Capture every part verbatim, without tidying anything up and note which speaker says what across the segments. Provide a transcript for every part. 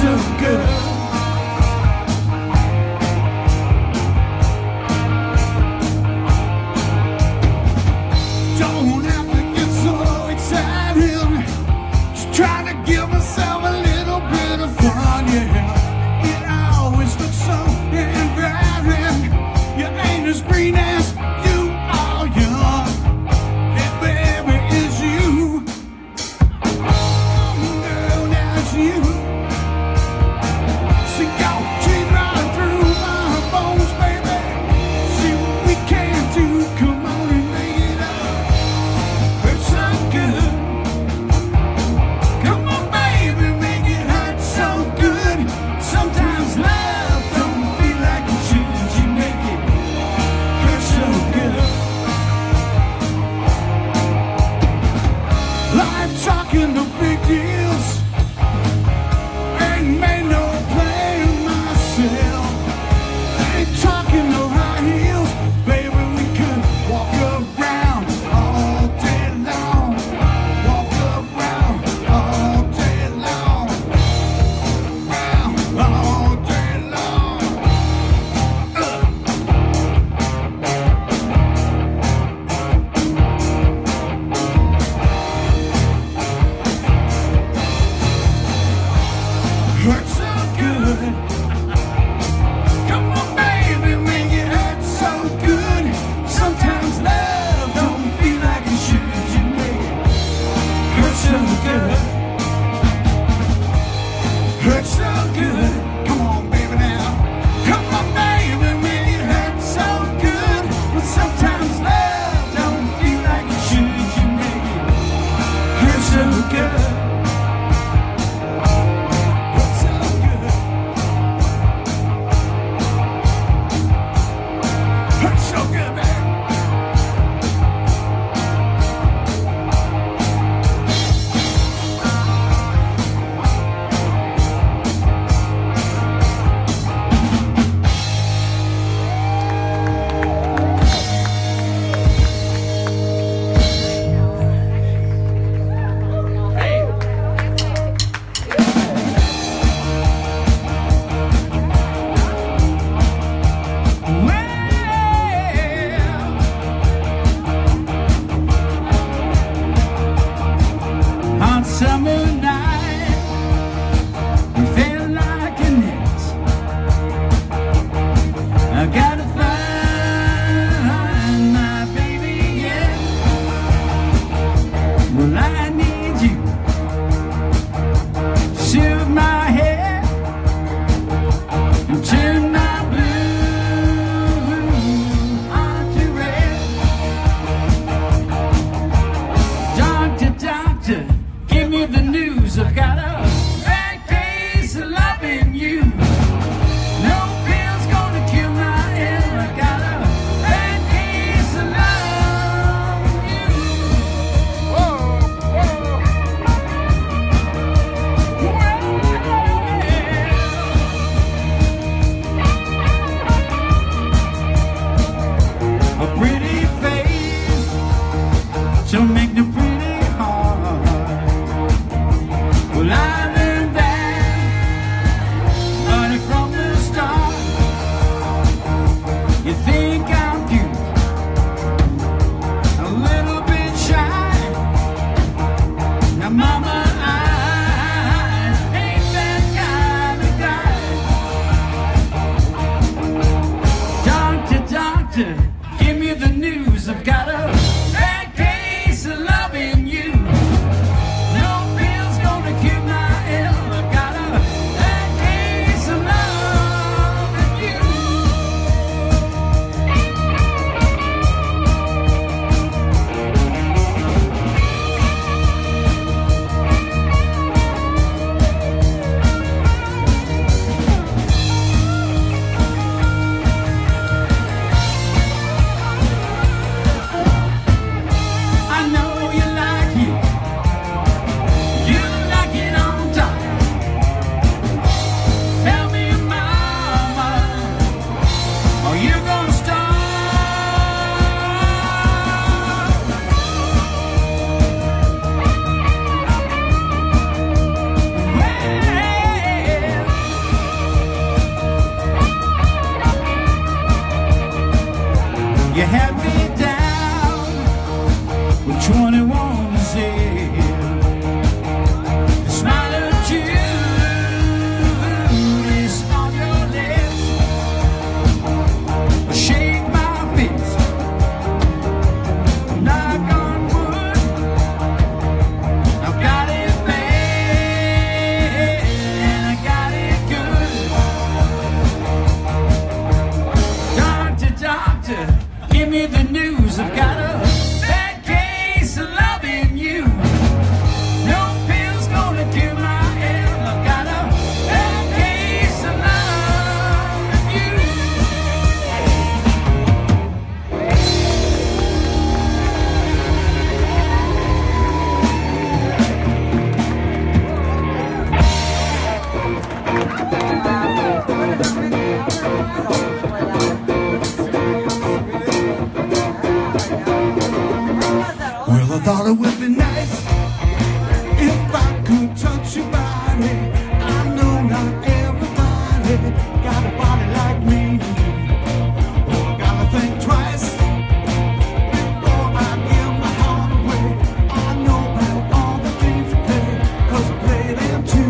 Speaker 1: so good. Don't have to get so excited, just trying to give myself a little bit of fun, yeah. It always looks so inviting. You ain't as green as you are young. That baby is you. Oh, girl, that's you. See, y'all cheat right through my bones, baby. See what we can do. Come on and make it up. It's so good. Come on, baby, make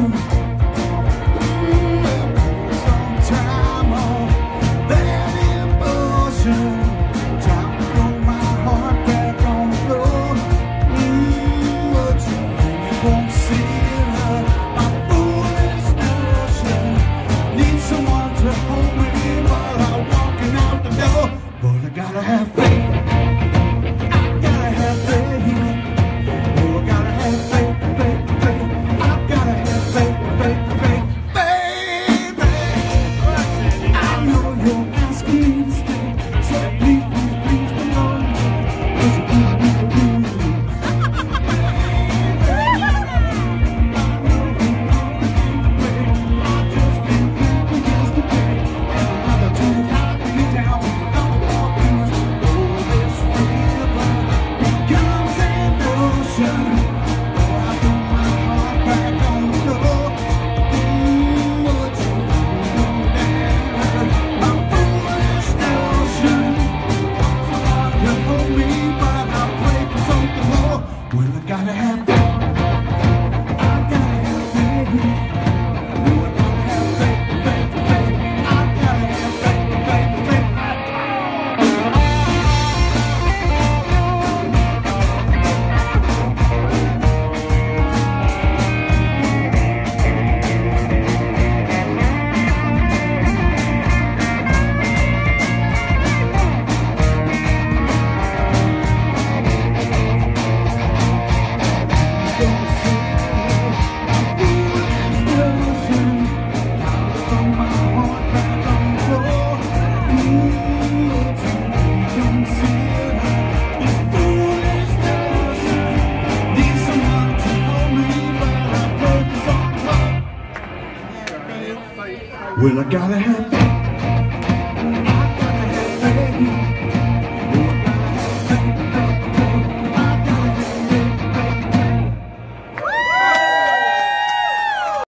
Speaker 1: Sometime on that emotion, time to throw my heart back on the floor. Mm, but you won't see her, my foolish notion. Need someone to hold me while I'm walking out the door. But I gotta have faith. I gotta have faith. Oh, I gotta have faith, faith, faith. I gotta have faith, faith, faith, baby. I know you're asking me to stay, so please, please, please come on. Cause you keep me confused. Well, I gotta have faith. I gotta have faith. Well, I gotta have faith, faith, faith. I gotta have faith, faith, faith. Well, I gotta have